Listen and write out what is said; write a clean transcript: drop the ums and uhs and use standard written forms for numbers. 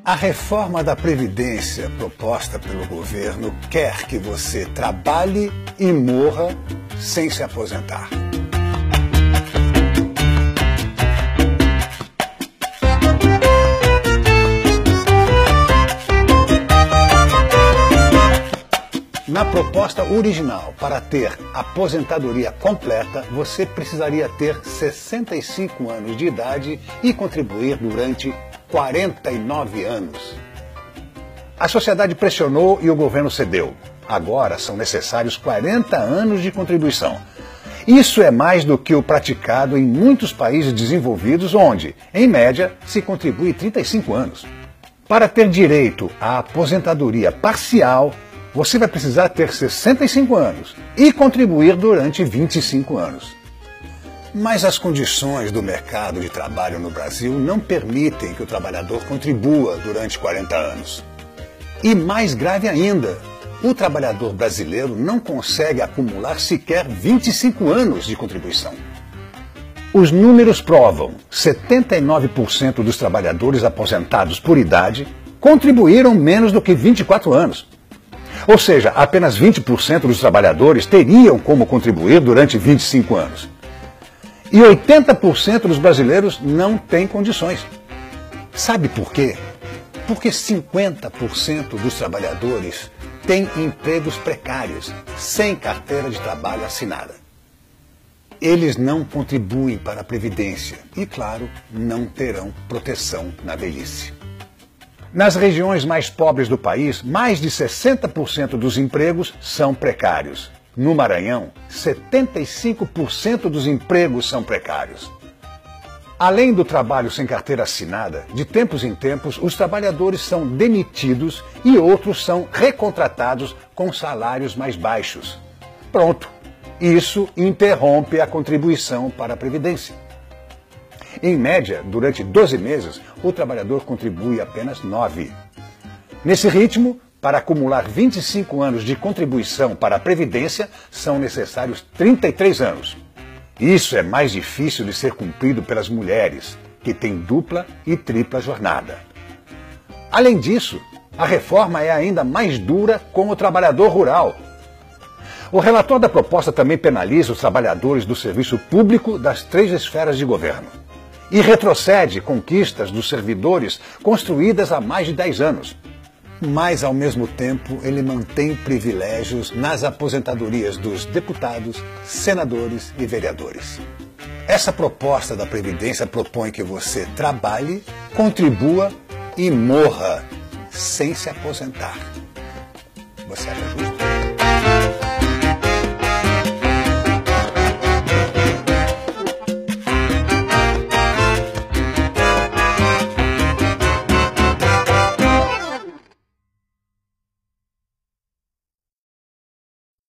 A reforma da Previdência proposta pelo governo quer que você trabalhe e morra sem se aposentar. Na proposta original, para ter aposentadoria completa, você precisaria ter 65 anos de idade e contribuir durante 49 anos. A sociedade pressionou e o governo cedeu. Agora são necessários 40 anos de contribuição. Isso é mais do que o praticado em muitos países desenvolvidos, onde, em média, se contribui 35 anos. Para ter direito à aposentadoria parcial, você vai precisar ter 65 anos e contribuir durante 25 anos. Mas as condições do mercado de trabalho no Brasil não permitem que o trabalhador contribua durante 40 anos. E mais grave ainda, o trabalhador brasileiro não consegue acumular sequer 25 anos de contribuição. Os números provam: 79% dos trabalhadores aposentados por idade contribuíram menos do que 24 anos. Ou seja, apenas 20% dos trabalhadores teriam como contribuir durante 25 anos. E 80% dos brasileiros não têm condições. Sabe por quê? Porque 50% dos trabalhadores têm empregos precários, sem carteira de trabalho assinada. Eles não contribuem para a Previdência e, claro, não terão proteção na velhice. Nas regiões mais pobres do país, mais de 60% dos empregos são precários. No Maranhão, 75% dos empregos são precários. Além do trabalho sem carteira assinada, de tempos em tempos, os trabalhadores são demitidos e outros são recontratados com salários mais baixos. Pronto, isso interrompe a contribuição para a Previdência. Em média, durante 12 meses, o trabalhador contribui apenas 9. Nesse ritmo, para acumular 25 anos de contribuição para a Previdência, são necessários 33 anos. Isso é mais difícil de ser cumprido pelas mulheres, que têm dupla e tripla jornada. Além disso, a reforma é ainda mais dura com o trabalhador rural. O relator da proposta também penaliza os trabalhadores do serviço público das 3 esferas de governo e retrocede conquistas dos servidores construídas há mais de 10 anos. Mas, ao mesmo tempo, ele mantém privilégios nas aposentadorias dos deputados, senadores e vereadores. Essa proposta da Previdência propõe que você trabalhe, contribua e morra sem se aposentar. Você acha justo?